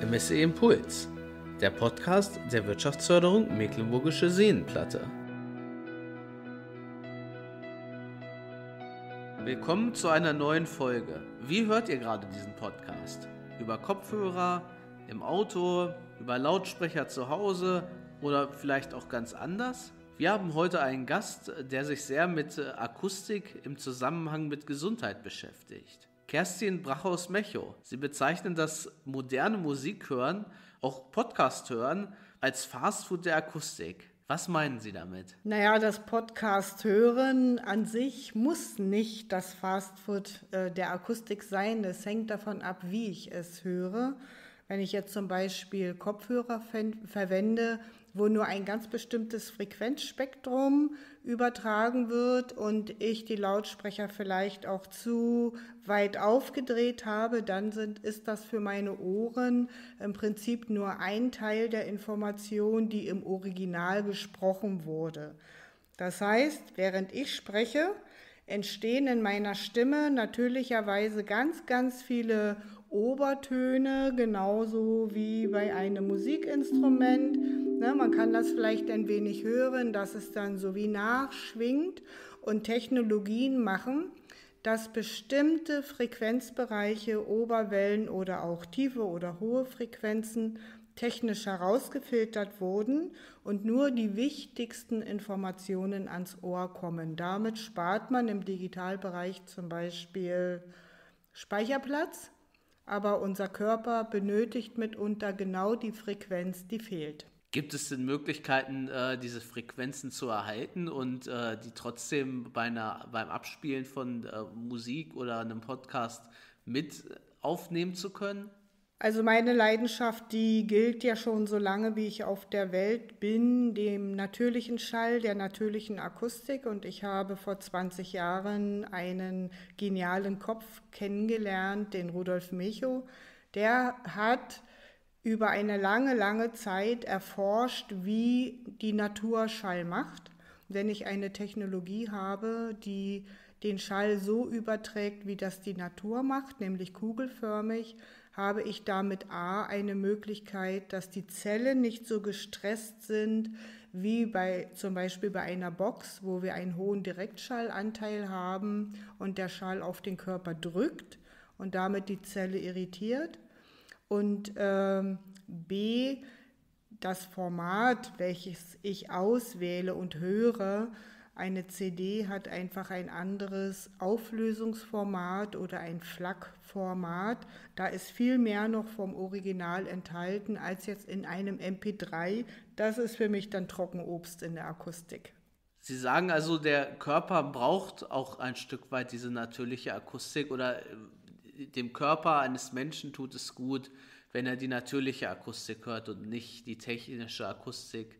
MSE Impuls, der Podcast der Wirtschaftsförderung Mecklenburgische Seenplatte. Willkommen zu einer neuen Folge. Wie hört ihr gerade diesen Podcast? Über Kopfhörer, im Auto, über Lautsprecher zu Hause oder vielleicht auch ganz anders? Wir haben heute einen Gast, der sich sehr mit Akustik im Zusammenhang mit Gesundheit beschäftigt. Kerstin Brachhaus-Mechow. Sie bezeichnen das moderne Musikhören, auch Podcast hören, als Fastfood der Akustik. Was meinen Sie damit? Naja, das Podcast hören an sich muss nicht das Fastfood der Akustik sein. Es hängt davon ab, wie ich es höre. Wenn ich jetzt zum Beispiel Kopfhörer verwende, wo nur ein ganz bestimmtes Frequenzspektrum übertragen wird und ich die Lautsprecher vielleicht auch zu weit aufgedreht habe, dann ist das für meine Ohren im Prinzip nur ein Teil der Information, die im Original gesprochen wurde. Das heißt, während ich spreche, entstehen in meiner Stimme natürlicherweise ganz, ganz viele Obertöne, genauso wie bei einem Musikinstrument. Man kann das vielleicht ein wenig hören, dass es dann so wie nachschwingt, und Technologien machen, dass bestimmte Frequenzbereiche, Oberwellen oder auch tiefe oder hohe Frequenzen technisch herausgefiltert wurden und nur die wichtigsten Informationen ans Ohr kommen. Damit spart man im Digitalbereich zum Beispiel Speicherplatz, aber unser Körper benötigt mitunter genau die Frequenz, die fehlt. Gibt es denn Möglichkeiten, diese Frequenzen zu erhalten und die trotzdem beim Abspielen von Musik oder einem Podcast mit aufnehmen zu können? Also meine Leidenschaft, die gilt ja schon so lange, wie ich auf der Welt bin, dem natürlichen Schall, der natürlichen Akustik. Und ich habe vor 20 Jahren einen genialen Kopf kennengelernt, den Rudolf Virchow. Der hat über eine lange, lange Zeit erforscht, wie die Natur Schall macht. Wenn ich eine Technologie habe, die den Schall so überträgt, wie das die Natur macht, nämlich kugelförmig, habe ich damit eine Möglichkeit, dass die Zellen nicht so gestresst sind wie zum Beispiel bei einer Box, wo wir einen hohen Direktschallanteil haben und der Schall auf den Körper drückt und damit die Zelle irritiert. Und B, das Format, welches ich auswähle und höre, eine CD hat einfach ein anderes Auflösungsformat oder ein FLAC-Format. Da ist viel mehr noch vom Original enthalten als jetzt in einem MP3. Das ist für mich dann Trockenobst in der Akustik. Sie sagen also, der Körper braucht auch ein Stück weit diese natürliche Akustik, oder dem Körper eines Menschen tut es gut, wenn er die natürliche Akustik hört und nicht die technische Akustik.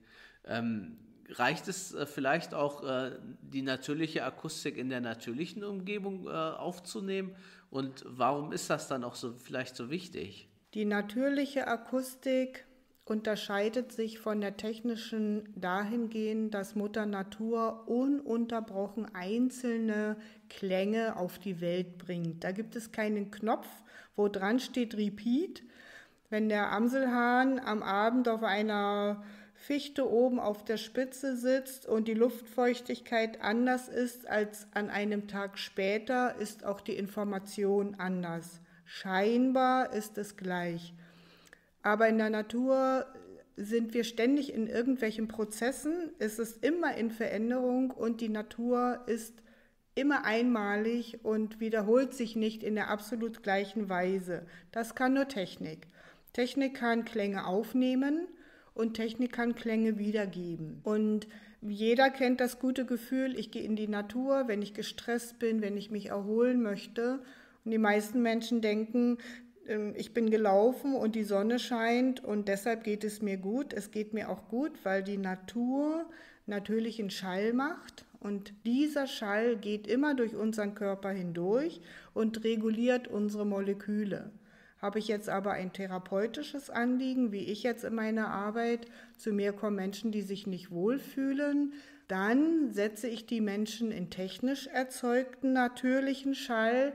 Reicht es vielleicht auch, die natürliche Akustik in der natürlichen Umgebung aufzunehmen? Und warum ist das dann auch vielleicht so wichtig? Die natürliche Akustik unterscheidet sich von der technischen dahingehend, dass Mutter Natur ununterbrochen einzelne Klänge auf die Welt bringt. Da gibt es keinen Knopf, wo dran steht Repeat. Wenn der Amselhahn am Abend auf einer Fichte oben auf der Spitze sitzt und die Luftfeuchtigkeit anders ist als an einem Tag später, ist auch die Information anders. Scheinbar ist es gleich. Aber in der Natur sind wir ständig in irgendwelchen Prozessen, es ist immer in Veränderung und die Natur ist immer einmalig und wiederholt sich nicht in der absolut gleichen Weise. Das kann nur Technik. Technik kann Klänge aufnehmen und Technik kann Klänge wiedergeben. Und jeder kennt das gute Gefühl, ich gehe in die Natur, wenn ich gestresst bin, wenn ich mich erholen möchte. Und die meisten Menschen denken, ich bin gelaufen und die Sonne scheint und deshalb geht es mir gut. Es geht mir auch gut, weil die Natur natürlichen Schall macht. Und dieser Schall geht immer durch unseren Körper hindurch und reguliert unsere Moleküle. Habe ich jetzt aber ein therapeutisches Anliegen, wie ich jetzt in meiner Arbeit, zu mir kommen Menschen, die sich nicht wohlfühlen, dann setze ich die Menschen in technisch erzeugten natürlichen Schall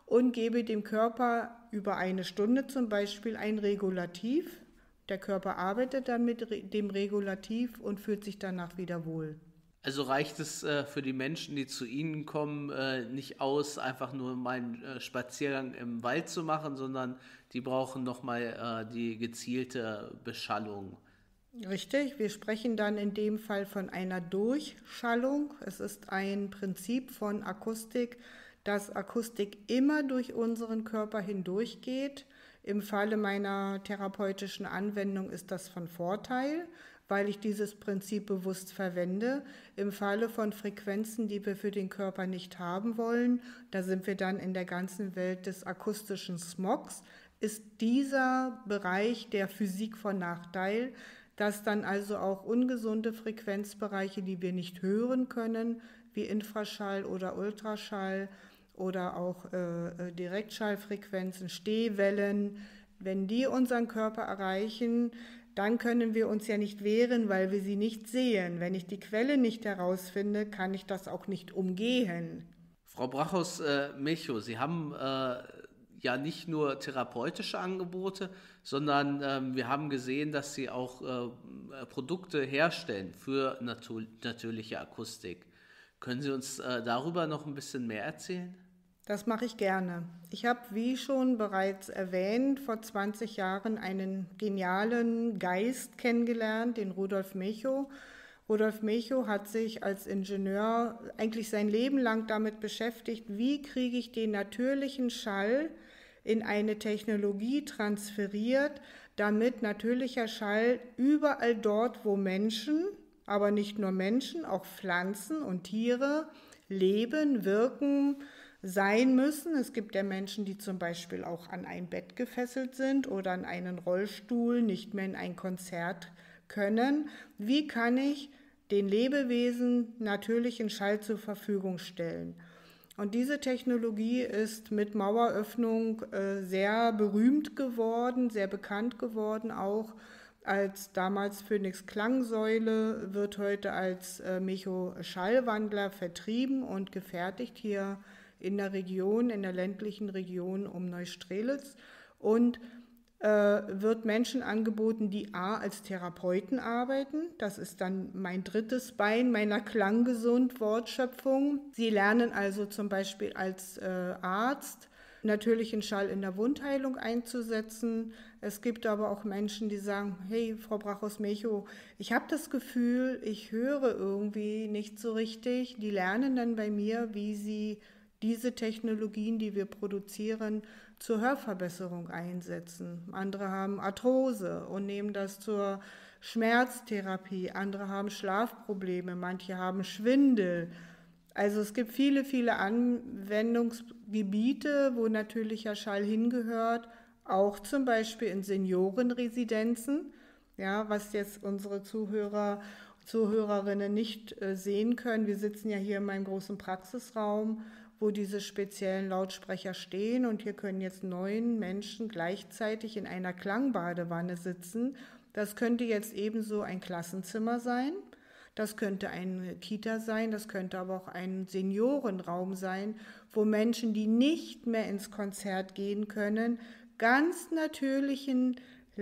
und gebe dem Körper über eine Stunde zum Beispiel ein Regulativ. Der Körper arbeitet dann mit dem Regulativ und fühlt sich danach wieder wohl. Also reicht es für die Menschen, die zu Ihnen kommen, nicht aus, einfach nur mal einen Spaziergang im Wald zu machen, sondern die brauchen nochmal die gezielte Beschallung. Richtig, wir sprechen dann in dem Fall von einer Durchschallung. Es ist ein Prinzip von Akustik, dass Akustik immer durch unseren Körper hindurchgeht. Im Falle meiner therapeutischen Anwendung ist das von Vorteil, weil ich dieses Prinzip bewusst verwende. Im Falle von Frequenzen, die wir für den Körper nicht haben wollen, da sind wir dann in der ganzen Welt des akustischen Smogs, ist dieser Bereich der Physik von Nachteil, dass dann also auch ungesunde Frequenzbereiche, die wir nicht hören können, wie Infraschall oder Ultraschall oder auch Direktschallfrequenzen, Stehwellen, wenn die unseren Körper erreichen, dann können wir uns ja nicht wehren, weil wir sie nicht sehen. Wenn ich die Quelle nicht herausfinde, kann ich das auch nicht umgehen. Frau Brachhaus-Milchow, Sie haben ja nicht nur therapeutische Angebote, sondern wir haben gesehen, dass Sie auch Produkte herstellen für natürliche Akustik. Können Sie uns darüber noch ein bisschen mehr erzählen? Das mache ich gerne. Ich habe, wie schon bereits erwähnt, vor 20 Jahren einen genialen Geist kennengelernt, den Rudolf Virchow. Rudolf Virchow hat sich als Ingenieur eigentlich sein Leben lang damit beschäftigt, wie kriege ich den natürlichen Schall in eine Technologie transferiert, damit natürlicher Schall überall dort, wo Menschen, aber nicht nur Menschen, auch Pflanzen und Tiere leben, wirken, sein müssen. Es gibt ja Menschen, die zum Beispiel auch an ein Bett gefesselt sind oder an einen Rollstuhl, nicht mehr in ein Konzert können. Wie kann ich den Lebewesen natürlichen Schall zur Verfügung stellen? Und diese Technologie ist mit Maueröffnung sehr berühmt geworden, sehr bekannt geworden, auch als damals Phoenix Klangsäule, wird heute als Virchow Schallwandler vertrieben und gefertigt hier in der Region, in der ländlichen Region um Neustrelitz und wird Menschen angeboten, die als Therapeuten arbeiten. Das ist dann mein drittes Bein meiner Klanggesund-Wortschöpfung. Sie lernen also zum Beispiel als Arzt natürlichen Schall in der Wundheilung einzusetzen. Es gibt aber auch Menschen, die sagen, hey, Frau Brachhaus-Milchow, ich habe das Gefühl, ich höre irgendwie nicht so richtig. Die lernen dann bei mir, wie sie diese Technologien, die wir produzieren, zur Hörverbesserung einsetzen. Andere haben Arthrose und nehmen das zur Schmerztherapie. Andere haben Schlafprobleme, manche haben Schwindel. Also es gibt viele, viele Anwendungsgebiete, wo natürlicher Schall hingehört, auch zum Beispiel in Seniorenresidenzen, ja, was jetzt unsere Zuhörerinnen nicht sehen können. Wir sitzen ja hier in meinem großen Praxisraum, wo diese speziellen Lautsprecher stehen und hier können jetzt 9 Menschen gleichzeitig in einer Klangbadewanne sitzen. Das könnte jetzt ebenso ein Klassenzimmer sein, das könnte eine Kita sein, das könnte aber auch ein Seniorenraum sein, wo Menschen, die nicht mehr ins Konzert gehen können, ganz natürlichen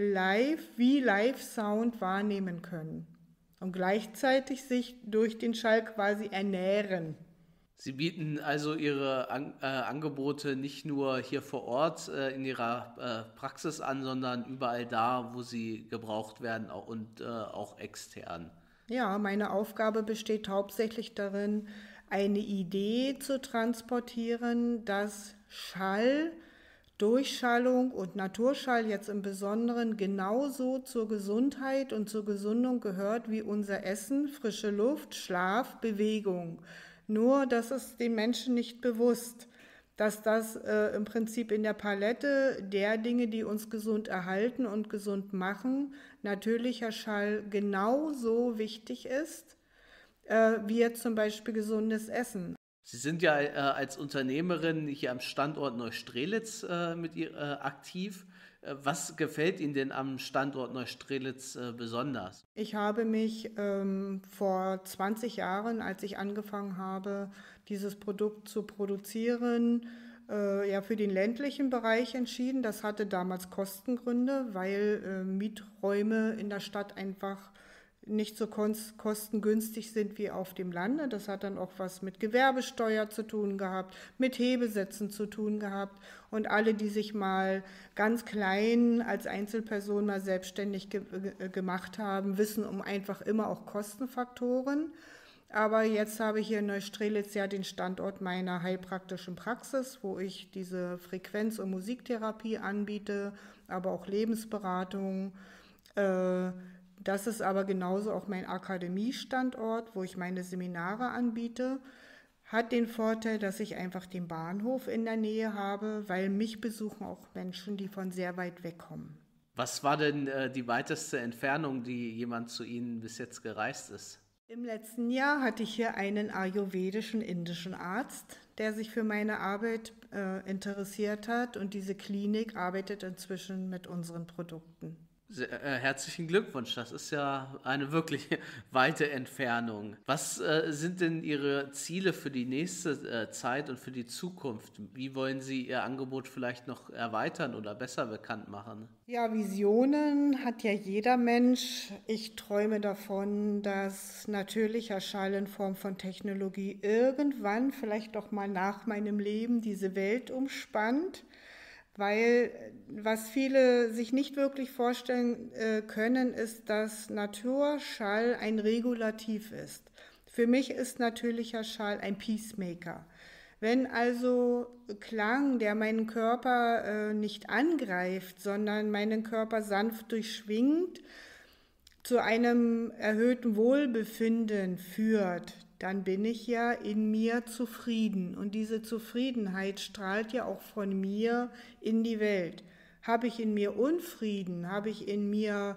Live-Sound wahrnehmen können und gleichzeitig sich durch den Schall quasi ernähren. Sie bieten also Ihre Angebote nicht nur hier vor Ort in Ihrer Praxis an, sondern überall da, wo sie gebraucht werden und auch extern. Ja, meine Aufgabe besteht hauptsächlich darin, eine Idee zu transportieren, dass Schall, Durchschallung und Naturschall jetzt im Besonderen genauso zur Gesundheit und zur Gesundung gehört wie unser Essen, frische Luft, Schlaf, Bewegung. Nur, das ist den Menschen nicht bewusst, dass das im Prinzip in der Palette der Dinge, die uns gesund erhalten und gesund machen, natürlicher Schall genauso wichtig ist, wie jetzt zum Beispiel gesundes Essen. Sie sind ja als Unternehmerin hier am Standort Neustrelitz aktiv. Was gefällt Ihnen denn am Standort Neustrelitz besonders? Ich habe mich vor 20 Jahren, als ich angefangen habe, dieses Produkt zu produzieren, für den ländlichen Bereich entschieden. Das hatte damals Kostengründe, weil Mieträume in der Stadt einfach nicht so kostengünstig sind wie auf dem Lande. Das hat dann auch was mit Gewerbesteuer zu tun gehabt, mit Hebesätzen zu tun gehabt. Und alle, die sich mal ganz klein als Einzelperson mal selbstständig gemacht haben, wissen um einfach immer auch Kostenfaktoren. Aber jetzt habe ich hier in Neustrelitz ja den Standort meiner heilpraktischen Praxis, wo ich diese Frequenz- und Musiktherapie anbiete, aber auch Lebensberatung. Das ist aber genauso auch mein Akademiestandort, wo ich meine Seminare anbiete. Hat den Vorteil, dass ich einfach den Bahnhof in der Nähe habe, weil mich besuchen auch Menschen, die von sehr weit weg kommen. Was war denn die weiteste Entfernung, die jemand zu Ihnen bis jetzt gereist ist? Im letzten Jahr hatte ich hier einen ayurvedischen indischen Arzt, der sich für meine Arbeit interessiert hat, und diese Klinik arbeitet inzwischen mit unseren Produkten. Herzlichen Glückwunsch, das ist ja eine wirklich weite Entfernung. Was sind denn Ihre Ziele für die nächste Zeit und für die Zukunft? Wie wollen Sie Ihr Angebot vielleicht noch erweitern oder besser bekannt machen? Ja, Visionen hat ja jeder Mensch. Ich träume davon, dass natürlicher Schall in Form von Technologie irgendwann, vielleicht doch mal nach meinem Leben, diese Welt umspannt. Weil was viele sich nicht wirklich vorstellen können, ist, dass Naturschall ein Regulativ ist. Für mich ist natürlicher Schall ein Peacemaker. Wenn also Klang, der meinen Körper nicht angreift, sondern meinen Körper sanft durchschwingt, zu einem erhöhten Wohlbefinden führt, dann bin ich ja in mir zufrieden. Und diese Zufriedenheit strahlt ja auch von mir in die Welt. Habe ich in mir Unfrieden, habe ich in mir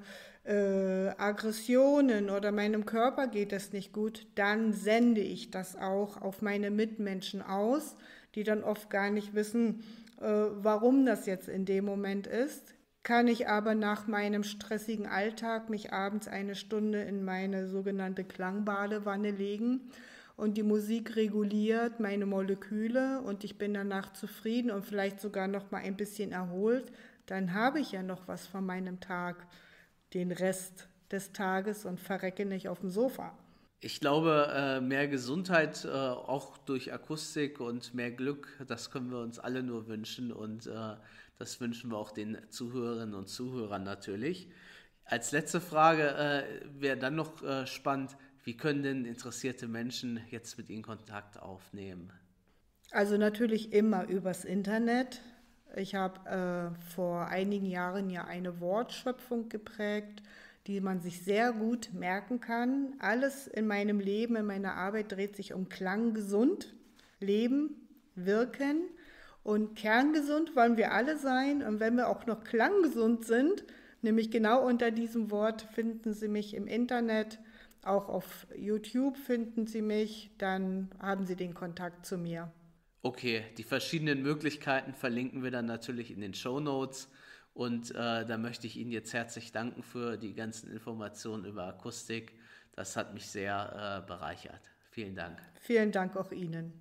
Aggressionen oder meinem Körper geht es nicht gut, dann sende ich das auch auf meine Mitmenschen aus, die dann oft gar nicht wissen, warum das jetzt in dem Moment ist. Kann ich aber nach meinem stressigen Alltag mich abends eine Stunde in meine sogenannte Klangbadewanne legen und die Musik reguliert meine Moleküle und ich bin danach zufrieden und vielleicht sogar noch mal ein bisschen erholt, dann habe ich ja noch was von meinem Tag, den Rest des Tages, und verrecke nicht auf dem Sofa. Ich glaube, mehr Gesundheit, auch durch Akustik, und mehr Glück, das können wir uns alle nur wünschen, und das wünschen wir auch den Zuhörerinnen und Zuhörern natürlich. Als letzte Frage wäre dann noch spannend, wie können denn interessierte Menschen jetzt mit Ihnen Kontakt aufnehmen? Also natürlich immer übers Internet. Ich habe vor einigen Jahren ja eine Wortschöpfung geprägt, die man sich sehr gut merken kann. Alles in meinem Leben, in meiner Arbeit dreht sich um klanggesund, Leben, Wirken. Und kerngesund wollen wir alle sein. Und wenn wir auch noch klanggesund sind, nämlich genau unter diesem Wort finden Sie mich im Internet, auch auf YouTube finden Sie mich, dann haben Sie den Kontakt zu mir. Okay, die verschiedenen Möglichkeiten verlinken wir dann natürlich in den Shownotes. Und da möchte ich Ihnen jetzt herzlich danken für die ganzen Informationen über Akustik. Das hat mich sehr bereichert. Vielen Dank. Vielen Dank auch Ihnen.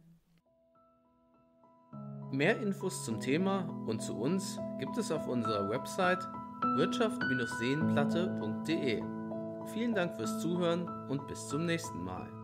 Mehr Infos zum Thema und zu uns gibt es auf unserer Website wirtschaft-seenplatte.de. Vielen Dank fürs Zuhören und bis zum nächsten Mal.